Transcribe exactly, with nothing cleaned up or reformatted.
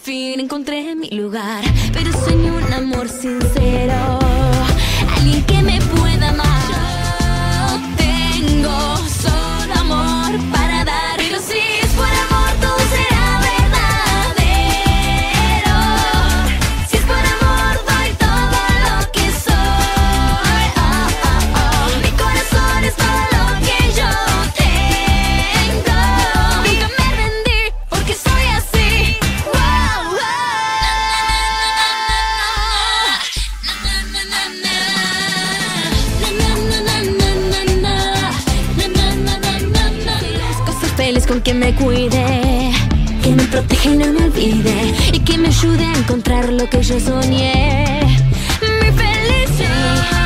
fin encontré mi lugar, pero sueño un amor sincero, alguien que me pueda amar. Yo tengo solo amor para dar, pero si es por amor todo será verdadero. Si es por amor doy todo lo que soy. Oh, oh, oh. Mi corazón es todo lo que yo tengo. Nunca me rendí porque soy así. Wow, feliz con que me cuide, que me proteja y no me olvide, y que me ayude a encontrar lo que yo soñé. Mi felicidad.